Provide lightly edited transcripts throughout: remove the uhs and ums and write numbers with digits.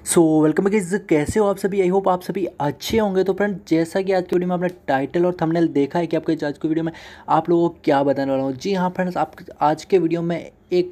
Welcome guys, कैसे हो आप सभी। आई होप आप सभी अच्छे होंगे। तो फ्रेंड, जैसा कि आज की वीडियो में आपने टाइटल और थंबनेल देखा है कि आपके आज की वीडियो में आप लोगों को क्या बताने वाला हूँ। जी हाँ फ्रेंड्स, आप आज के वीडियो में एक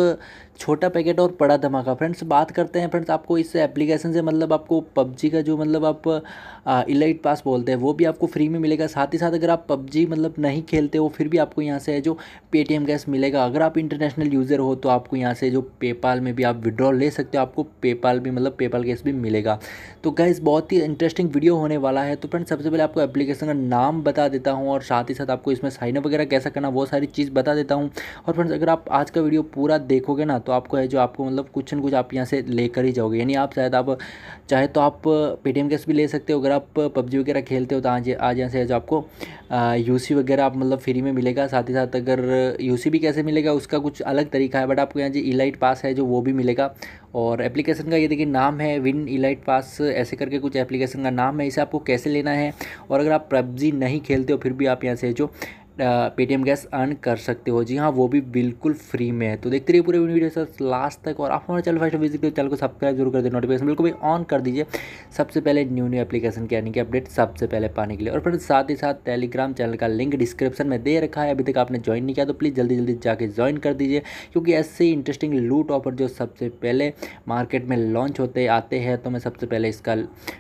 छोटा पैकेट और बड़ा धमाका। फ्रेंड्स बात करते हैं फ्रेंड्स, आपको इस एप्लीकेशन से आपको पबजी का जो आप इलाइट पास बोलते हैं वो भी आपको फ्री में मिलेगा। साथ ही साथ अगर आप पबजी नहीं खेलते हो फिर भी आपको यहाँ से जो पेटीएम कैश मिलेगा। अगर आप इंटरनेशनल यूज़र हो तो आपको यहाँ से जो पेपाल में भी आप विड्रॉल ले सकते हो, आपको पेपाल भी पेपाल कैश भी मिलेगा। तो गाइस बहुत ही इंटरेस्टिंग वीडियो होने वाला है। तो फ्रेंड्स सबसे पहले आपको एप्लीकेशन का नाम बता देता हूँ और साथ ही साथ आपको इसमें साइनअप वगैरह कैसा करना वो सारी चीज़ बता देता हूँ। और फ्रेंड्स अगर आप आज का वीडियो पूरा देखोगे ना तो आपको है जो आपको कुछ न कुछ आप यहाँ से लेकर ही जाओगे। यानी आप शायद आप चाहे तो आप पेटीएम कैश भी ले सकते हो। अगर आप पबजी वगैरह खेलते हो तो आज यहाँ से जो आपको यूसी वगैरह आप फ्री में मिलेगा। साथ ही साथ अगर यूसी भी कैसे मिलेगा उसका कुछ अलग तरीका है, बट आपको यहाँ जो इलाइट पास है जो वो भी मिलेगा। और एप्लीकेशन का ये देखिए नाम है विन इलाइट पास, ऐसे करके कुछ एप्लीकेशन का नाम है। इसे आपको कैसे लेना है, और अगर आप पबजी नहीं खेलते हो फिर भी आप यहाँ से जो पेटीएम कैश अर्न कर सकते हो। जी हाँ, वो भी बिल्कुल फ्री में है। तो देखते रहिए पूरे वीडियो से लास्ट तक। और आप हमारे चैनल फर्स्ट विजिट करिए, चैनल को सब्सक्राइब जरूर कर दे, नोटिफिकेशन बिल्कुल भी ऑन कर दीजिए सबसे पहले न्यू एप्लीकेशन के आने की अपडेट सबसे पहले पाने के लिए। और फिर साथ ही साथ टेलीग्राम चैनल का लिंक डिस्क्रिप्शन में दे रखा है, अभी तक आपने ज्वाइन नहीं किया तो प्लीज़ जल्दी जल्दी जाके ज्वाइन कर दीजिए, क्योंकि ऐसे ही इंटरेस्टिंग लूट ऑफर जो सबसे पहले मार्केट में लॉन्च होते आते हैं तो मैं सबसे पहले इसका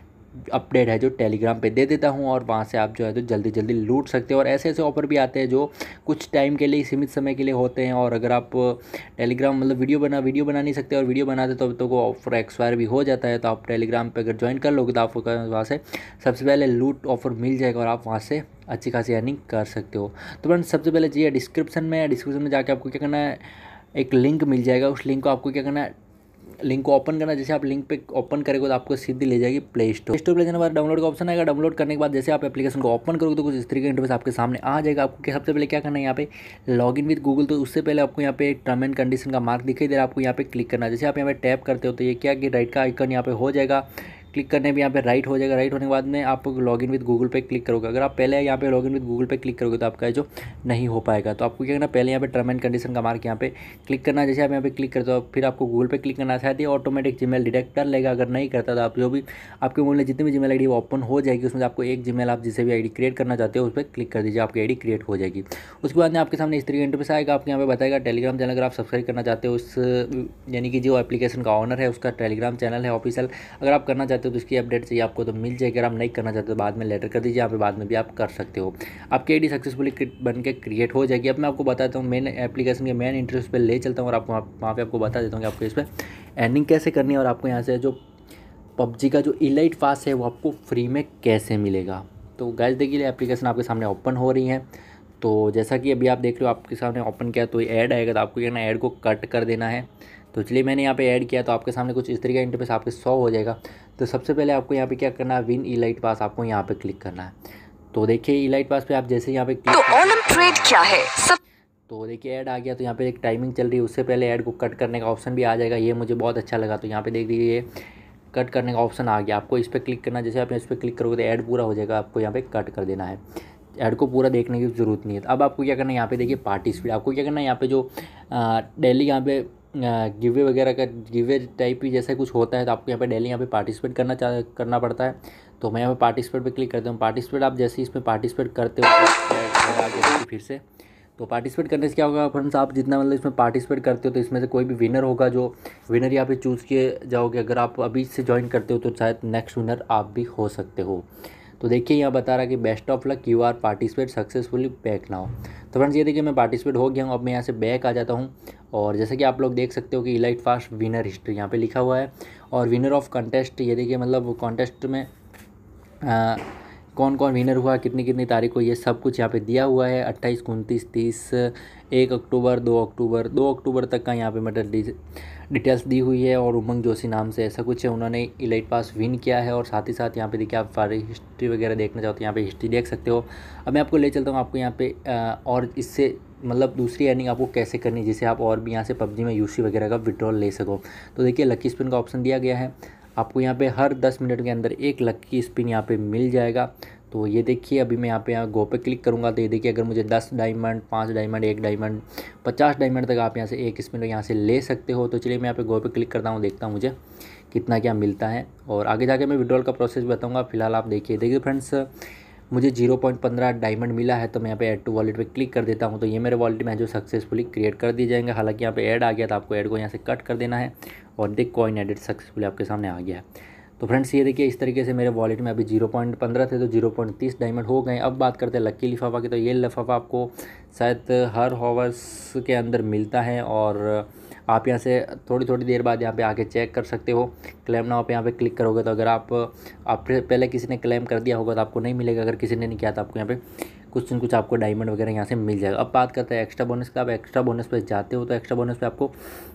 अपडेट है जो टेलीग्राम पे दे देता हूँ, और वहाँ से आप जो है तो जल्दी जल्दी लूट सकते हो। और ऐसे ऐसे ऑफर भी आते हैं जो कुछ टाइम के लिए, सीमित समय के लिए होते हैं। और अगर आप टेलीग्राम वीडियो बना नहीं सकते और वीडियो बनाते तो वो ऑफर एक्सपायर भी हो जाता है, तो आप टेलीग्राम पे अगर ज्वाइन कर लोगे तो आपको वहाँ से सबसे पहले लूट ऑफर मिल जाएगा और आप वहाँ से अच्छी खासी अर्निंग कर सकते हो। तो फ्रेंड्स सबसे पहले जी डिस्क्रिप्शन में जाके आपको क्या करना है, एक लिंक मिल जाएगा। उस लिंक को आपको क्या करना है, लिंक को ओपन करना। जैसे आप लिंक पे ओपन करेंगे तो आपको सीधी ले जाएगी प्ले स्टोर पे जाने के बाद डाउनलोड का ऑप्शन आएगा। डाउनलोड करने के बाद जैसे आप एप्लीकेशन को ओपन करोगे तो कुछ इस तरीके का इंटरफेस आपके सामने आ जाएगा। आपको सबसे पहले क्या करना है, यहाँ पे लॉगिन विद गूगल, तो उससे पहले आपको यहाँ पे टर्म एंड कंडीशन का मार्क दिखाई दे रहा है, आपको यहाँ पे क्लिक करना है। जैसे आप यहाँ पे टैप करते हो तो ये क्या कि राइट का आइकन यहाँ पे हो जाएगा, क्लिक करने भी यहाँ पे राइट हो जाएगा। राइट होने के बाद में आप लॉगिन विद गूगल पे क्लिक करोगे। अगर आप पहले यहाँ पे लॉगिन विद गूगल पे क्लिक करोगे तो आपका जो नहीं हो पाएगा, तो आपको क्या करना, पहले यहाँ पे टर्म एंड कंडीशन का मार्क यहाँ पे क्लिक करना है। जैसे आप यहाँ पे क्लिक करते हो फिर आपको गूगल पे क्लिक करना है, शायद ये ऑटोमेटिक जीमेल डिटेक्ट कर लेगा। अगर नहीं करता तो आप जो भी आपके मोबाइल में जितनी भी जीमेल आईडी ओपन हो जाएगी उसमें आपको एक जीमेल आप जिसे भी आईडी क्रिएट करना चाहते हो उस पर क्लिक कर दीजिए, आपकी आईडी क्रिएट हो जाएगी। उसके बाद में आपके सामने इस तरीके का इंटरफेस आएगा, आपको यहाँ पे बताएगा टेलीग्राम चैनल अगर आप सब्सक्राइब करना चाहते हो उस यानी कि जो एप्लीकेशन का ऑनर है उसका टेलीग्राम चैनल है ऑफिशियल, अगर आप करना चाहते हो तो इसकी अपडेट चाहिए आपको तो मिल जाएगी। अगर आप नहीं करना चाहते तो बाद में लेटर कर दीजिए, यहाँ पे बाद में भी आप कर सकते हो। आपकी आईडी सक्सेसफुली बन के क्रिएट हो जाएगी। अब मैं आपको बताता हूँ मेन एप्लीकेशन के मेन इंटरेस्ट पे ले चलता हूँ और आपको वहाँ पे आपको बता देता हूँ कि आपको इस पर अर्निंग कैसे करनी है और आपको यहाँ से जो पबजी का जो इलाइट पास है वो आपको फ्री में कैसे मिलेगा। तो गाइस देखिए एप्लीकेशन आपके सामने ओपन हो रही है। तो जैसा कि अभी आप देख रहे हो आपके सामने ओपन किया तो ऐड आएगा, तो आपको क्या करना है, ऐड को कट कर देना है। तो चलिए मैंने यहाँ पे ऐड किया तो आपके सामने कुछ इस तरीके का इंटरफेस आपके शो हो जाएगा। तो सबसे पहले आपको यहाँ पे क्या करना है, विन इलाइट पास, आपको यहाँ पे क्लिक करना है। तो देखिए इलाइट पास पे आप जैसे यहाँ पे क्लिक तो ऑनम ट्रेड क्या है सब, तो देखिए ऐड आ गया। तो यहाँ पे एक टाइमिंग चल रही है, उससे पहले ऐड को कट करने का ऑप्शन भी आ जाएगा, ये मुझे बहुत अच्छा लगा। तो यहाँ पे देख लीजिए कट करने का ऑप्शन आ गया, आपको इस पर क्लिक करना। जैसे आप इस पर क्लिक करोगे तो ऐड पूरा हो जाएगा, आपको यहाँ पे कट कर देना है। ऐड को पूरा देखने की ज़रूरत नहीं है। अब आपको क्या करना है, यहाँ पे देखिए पार्टिसिपेट, आपको क्या करना है, यहाँ पे जो डेली यहाँ पे गिवे वगैरह का गिवे टाइप ही जैसा कुछ होता है तो आपको यहाँ पे डेली यहाँ पे पार्टिसिपेट करना पड़ता है। तो मैं यहाँ पे पार्टिसिपेट पे क्लिक करता हूँ। पार्टिसिपेट आप जैसे इसमें पार्टिसिपेट करते हो तो फिर से तो पार्टिसिपेट करने से क्या होगा फ्रेंड्स, आप जितना इसमें पार्टिसिपेट करते हो तो इसमें से कोई भी विनर होगा, जो विनर यहाँ पे चूज़ किए जाओगे। अगर आप अभी से ज्वाइन करते हो तो शायद नेक्स्ट विनर आप भी हो सकते हो। तो देखिए यहाँ बता रहा है कि best of luck, you are participate successfully back now. तो फ्रेंड्स ये देखिए मैं पार्टिसिपेट हो गया हूँ। अब मैं यहाँ से बैक आ जाता हूँ और जैसे कि आप लोग देख सकते हो कि इलाइट फास्ट विनर हिस्ट्री यहाँ पे लिखा हुआ है और विनर ऑफ कंटेस्ट, ये देखिए कॉन्टेस्ट में कौन कौन विनर हुआ, कितनी कितनी तारीख को, ये सब कुछ यहाँ पे दिया हुआ है। 28, 29, 30, 1 अक्टूबर, 2 अक्टूबर तक का यहाँ पे डिटेल्स दी हुई है। और उमंग जोशी नाम से ऐसा कुछ है, उन्होंने इलाइट पास विन किया है। और साथ ही साथ यहाँ पे देखिए आप सारी हिस्ट्री वगैरह देखना चाहते हो यहाँ पे हिस्ट्री देख सकते हो। अब मैं आपको ले चलता हूँ आपको यहाँ पे और इससे दूसरी अर्निंग आपको कैसे करनी है, जिससे आप और भी यहाँ से पबजी में यूसी वगैरह का विड्रॉल ले सको। तो देखिए लकी स्पिन का ऑप्शन दिया गया है, आपको यहाँ पे हर 10 मिनट के अंदर एक लकी स्पिन यहाँ पे मिल जाएगा। तो ये देखिए अभी मैं यहाँ गो पे क्लिक करूँगा तो ये देखिए अगर मुझे 10 डायमंड, 5 डायमंड, 1 डायमंड, 50 डायमंड तक आप यहाँ से एक स्पिन यहाँ से ले सकते हो। तो चलिए मैं यहाँ पे गो पे क्लिक करता हूँ, देखता हूँ मुझे कितना क्या मिलता है और आगे जाके मैं विड्रॉल का प्रोसेस बताऊँगा। फिलहाल आप देखिए फ्रेंड्स, मुझे 0.15 डायमंड मिला है। तो मैं यहाँ पे ऐड टू वॉलेट पे क्लिक कर देता हूँ तो ये मेरे वॉलेट में है जो सक्सेसफुली क्रिएट कर दिए जाएंगे। हालांकि यहाँ पे ऐड आ गया था, आपको ऐड को यहाँ से कट कर देना है और देख कॉइन एडिट सक्सेसफुली आपके सामने आ गया है। तो फ्रेंड्स ये देखिए इस तरीके से मेरे वॉलेट में अभी 0.15 थे तो 0.30 डायमंड हो गए। अब बात करते हैं लक्की लिफाफा की। तो ये लिफाफा आपको शायद हर हॉवर्स के अंदर मिलता है और आप यहाँ से थोड़ी थोड़ी देर बाद यहाँ पे आके चेक कर सकते हो। क्लेम नाउ पे यहाँ पे क्लिक करोगे तो अगर आप पहले किसी ने क्लेम कर दिया होगा तो आपको नहीं मिलेगा, अगर किसी ने नहीं किया तो आपको यहाँ पे कुछ न कुछ आपको डायमंड वगैरह यहाँ से मिल जाएगा। अब बात करते हैं एक्स्ट्रा बोनस का। आप एक्स्ट्रा बोनस पे जाते हो तो एक्स्ट्रा बोनस पे आपको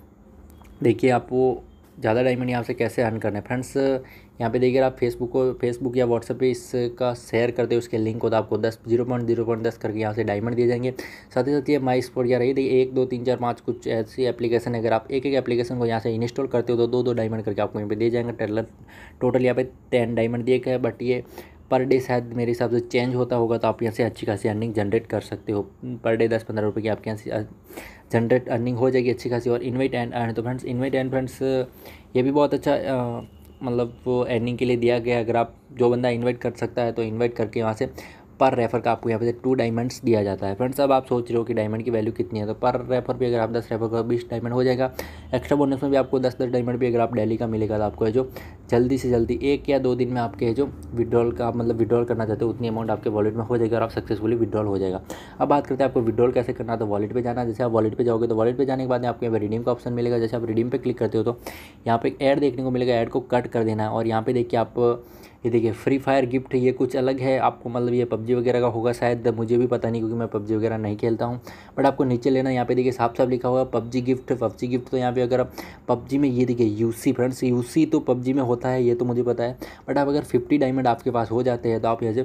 देखिए आपको ज़्यादा डायमंड यहाँ से कैसे अर्न करना है। फ्रेंड्स यहाँ पे देखिए आप फेसबुक या व्हाट्सएप पे इसका शेयर करते हो उसके लिंक को तो आपको 0.10 करके यहाँ से डायमंड दिए जाएंगे। साथ ही साथ ये माई स्पोर्ट या रही देखिए 1 2 3 4 5 कुछ ऐसी एप्लीकेशन है, अगर आप एक एप्लीकेशन को यहाँ से इंस्टॉल करते हो तो 2 डायमंड करके आपको यहाँ पे दिए जाएंगे। टोटल यहाँ पे 10 डायमंड दिए गए, बट ये पर डे शायद मेरे हिसाब से चेंज होता होगा। तो आप यहाँ से अच्छी खासी अर्निंग जनरेट कर सकते हो। पर डे 10-15 रुपये की आपके यहाँ से जनरेट अर्निंग हो जाएगी अच्छी खासी। और इन्वाइट एंड अर्न, तो फ्रेंड्स इन्वाइट एंड फ्रेंड्स ये भी बहुत अच्छा मतलब वो अर्निंग के लिए दिया गया है। अगर आप जो बंदा इन्वाइट कर सकता है तो इन्वाइट करके वहाँ से पर रेफर का आपको यहाँ पे 2 डायमंड्स दिया जाता है। फ्रेंड्स अब आप सोच रहे हो कि डायमंड की वैल्यू कितनी है, तो पर रेफर भी अगर आप 10 रेफर का 20 डायमंड हो जाएगा। एक्स्ट्रा बोनस में भी आपको 10 डायमंड भी अगर आप डेली का मिलेगा तो आपको है जो जल्दी से जल्दी 1 या 2 दिन में आपके है जो विड्रॉल का मतलब विड्रॉल करना चाहते हो उतनी अमाउंट आपके वॉलेट में हो जाएगा और आप सक्सेसफुली विड्रॉल हो जाएगा। अब बात करते हैं आपको विड्रॉल कैसे करना है। तो वॉलेट पे जाना, जैसे आप वॉलेट पे जाओगे तो वॉलेट पे जाने के बाद आपको यहाँ पे रिडीम का ऑप्शन मिलेगा। जैसे आप रिडीम पे क्लिक करते हो तो यहाँ पे ऐड देखने को मिलेगा, ऐड को कट कर देना है और यहाँ पे देखिए आप ये देखिए फ्री फायर गिफ्ट, ये कुछ अलग है आपको, मतलब ये पबजी वगैरह का होगा शायद, मुझे भी पता नहीं क्योंकि मैं पबजी वगैरह नहीं खेलता हूँ। बट आपको नीचे लेना, यहाँ पे देखिए साफ साफ लिखा हुआ पबजी गिफ्ट। तो यहाँ पे अगर आप पबजी में ये देखिए यूसी, फ्रेंड्स यूसी तो पबजी में होता है ये तो मुझे पता है। बट आप अगर 50 डायमंड आपके पास हो जाते हैं तो आप यहाँ से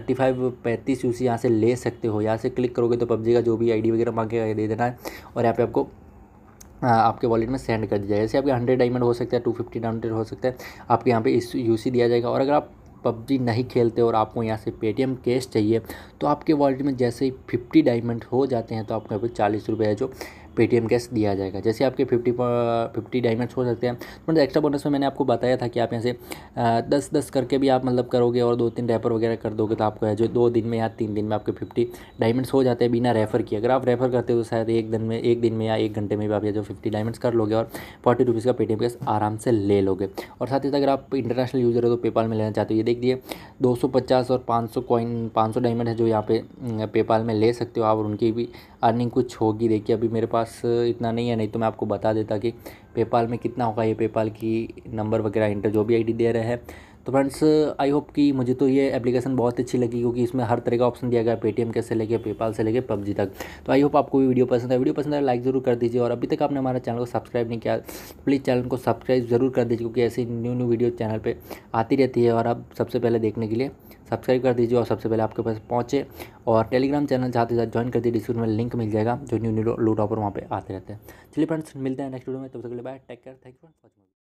35 यूसी यहाँ से ले सकते हो। यहाँ से क्लिक करोगे तो पबजी का जो भी आईडी वगैरह मांगेगा दे देना है और यहाँ पे आपको आपके वॉलेट में सेंड कर दिया जाएगा। जैसे आपके 100 डायमंड हो सकता है, 250 डायमंड हो सकता है, आपके यहाँ पे इस यूसी दिया जाएगा। और अगर आप पबजी नहीं खेलते और आपको यहाँ से पेटीएम कैश चाहिए तो आपके वॉलेट में जैसे ही 50 डायमंड हो जाते हैं तो आपको यहाँ पे 40 रुपये है जो पेटीएम कैश दिया जाएगा। जैसे आपके 50 डायमंड्स हो सकते हैं। मतलब एक्स्ट्रा बोनस में मैंने आपको बताया था कि आप यहाँ से 10-10 करके भी आप मतलब करोगे और 2-3 रेफर वगैरह कर दोगे तो आपको है जो 2 दिन में या 3 दिन में आपके 50 डायमंड्स हो जाते हैं बिना रेफर किए। अगर आप रेफर करते हो तो शायद एक दिन में या 1 घंटे में भी आप ये जो 50 डायमंड्स कर लोगे और 40 रुपीज़ का पेटीएम कैश आराम से ले लोगे। और साथ ही साथ अगर आप इंटरनेशनल यूज़र हो तो पेपाल में लेना चाहते हो, ये देख दिए 250 और 500 कॉइन 500 डायमंड है जो यहाँ पे पेपाल में ले सकते हो आप और उनकी भी अर्निंग कुछ होगी। देखिए अभी मेरे पास इतना नहीं है, नहीं तो मैं आपको बता देता कि पेपाल में कितना होगा। ये पेपाल की नंबर वगैरह इंटर जो भी आईडी दे रहे हैं। तो फ्रेंड्स आई होप कि मुझे तो ये एप्लीकेशन बहुत अच्छी लगी क्योंकि इसमें हर तरह का ऑप्शन दिया गया है, पेटीएम कैसे लेके पेपाल से लेके पबजी तक। तो आई होप आपको भी वीडियो पसंद है। वीडियो पसंद है लाइक ज़रूर कर दीजिए और अभी तक आपने हमारा चैनल को सब्सक्राइब नहीं किया प्लीज़ चैनल को सब्सक्राइब ज़रूर कर दीजिए क्योंकि ऐसी न्यू वीडियो चैनल पर आती रहती है और आप सबसे पहले देखने के लिए सब्सक्राइब कर दीजिए और सबसे पहले आपके पास पहुँचे। और टेलीग्राम चैनल चाहते साथ ज्वाइन कर दीजिए, डिस्क्रिप्शन में लिंक मिल जाएगा जो न्यू लूट ऑफर वहाँ पे आते रहते हैं। चलिए फ्रेंड्स मिलते हैं नेक्स्ट वीडियो में, तब तक के लिए bye, take care, thank you for watching.